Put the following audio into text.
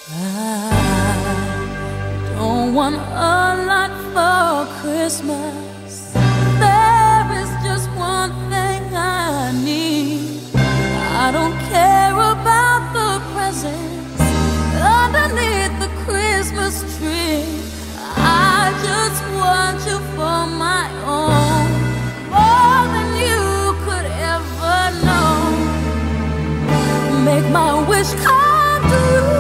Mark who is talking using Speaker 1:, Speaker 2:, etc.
Speaker 1: I don't want a lot for Christmas. There is just one thing I need. I don't care about the presents underneath the Christmas tree. I just want you for my own, more than you could ever know. Make my wish come true.